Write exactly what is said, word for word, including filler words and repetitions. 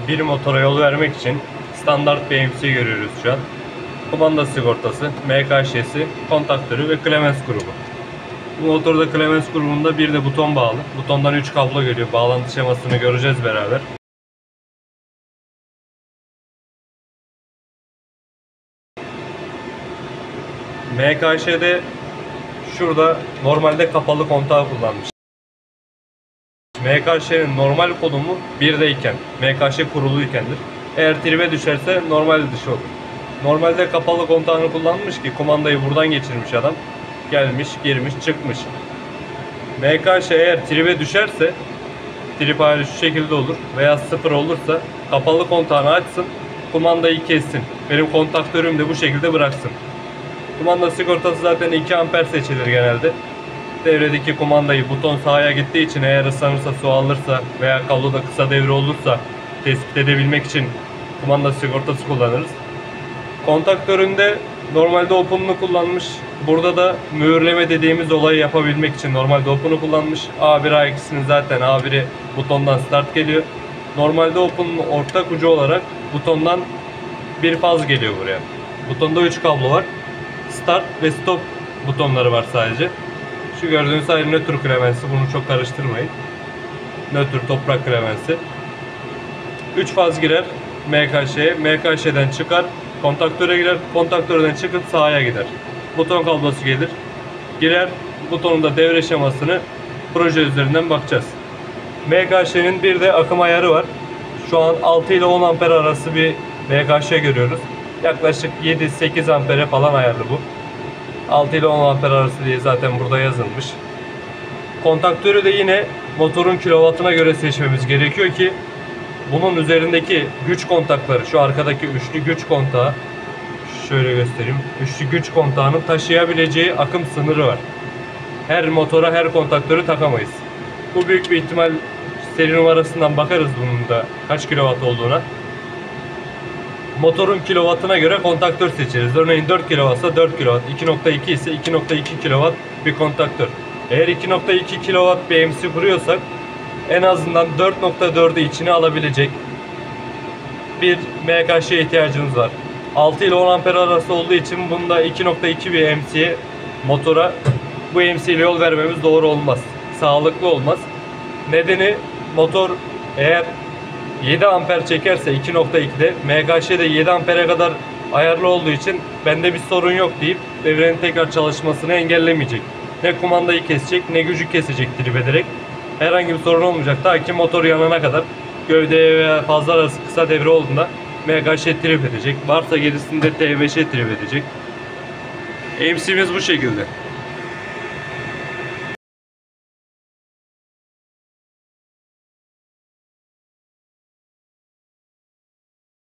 bir motora yol vermek için standart bir M C görüyoruz şu an. Kumanda sigortası, M K Ş'si, kontaktörü ve Clemens grubu. Bu motorda Clemens grubunda bir de buton bağlı. Butondan üç kablo geliyor. Bağlantı şemasını göreceğiz beraber. M K Ş'de şurada normalde kapalı kontağı kullanmış. M K Ş'nin normal konumu birdeyken, M K Ş kuruluykendir. Eğer tribe düşerse normal dışı olur. Normalde kapalı kontağını kullanmış ki kumandayı buradan geçirmiş adam. Gelmiş, girmiş, çıkmış. M K Ş eğer tribe düşerse, trip hali şu şekilde olur veya sıfır olursa kapalı kontağını açsın, kumandayı kessin. Benim kontaktörüm de bu şekilde bıraksın. Kumanda sigortası zaten iki amper seçilir genelde. Devredeki kumandayı buton sağa gittiği için eğer ıslanırsa, su alırsa veya kabloda kısa devre olursa tespit edebilmek için kumanda sigortası kullanırız. Kontaktöründe normalde open'unu kullanmış. Burada da mühürleme dediğimiz olayı yapabilmek için normalde open'u kullanmış. A bir A ikisinin zaten A biri butondan start geliyor. Normalde open'un ortak ucu olarak butondan bir faz geliyor buraya. Butonda üç kablo var. Start ve stop butonları var sadece. Şu gördüğünüz ayrı nötr Clemens'i, bunu çok karıştırmayın. Nötr toprak Clemens'i. üç faz girer M K Ş'ye. M K Ş'den çıkar, kontaktöre girer. Kontaktörden çıkıp sağa gider. Buton kablosu gelir. Girer. Butonun da devre şemasını proje üzerinden bakacağız. M K Ş'nin bir de akım ayarı var. Şu an altı ile on amper arası bir M K Ş görüyoruz. Yaklaşık yedi sekiz ampere falan ayarlı bu. altı ile on amper arası diye zaten burada yazılmış. Kontaktörü de yine motorun kilovatına göre seçmemiz gerekiyor ki bunun üzerindeki güç kontakları, şu arkadaki üçlü güç kontağı, şöyle göstereyim. Üçlü güç kontağının taşıyabileceği akım sınırı var. Her motora her kontaktörü takamayız. Bu büyük bir ihtimal seri numarasından bakarız bunun da kaç kilowatt olduğuna. Motorun kilovatına göre kontaktör seçeriz. Örneğin dört kilowattsa dört kilowatt, iki nokta iki ise iki nokta iki kilowatt bir kontaktör. Eğer iki nokta iki kilowatt bir M C kuruyorsak en azından dört nokta dördü içine alabilecek bir M K Ş'ye ihtiyacımız var. altı ile on amper arası olduğu için bunda iki nokta iki bir M C'ye, motora bu M C ile yol vermemiz doğru olmaz. Sağlıklı olmaz. Nedeni, motor eğer yedi amper çekerse iki nokta iki'de, M K Ş'de yedi ampere kadar ayarlı olduğu için bende bir sorun yok deyip devrenin tekrar çalışmasını engellemeyecek. Ne kumandayı kesecek ne gücü kesecek trip ederek. Herhangi bir sorun olmayacak. Ta ki motor yanana kadar, gövdeye veya fazla arası kısa devre olduğunda M K Ş trip edecek. Varsa gerisinde T beş'e trip edecek. M C'miz bu şekilde.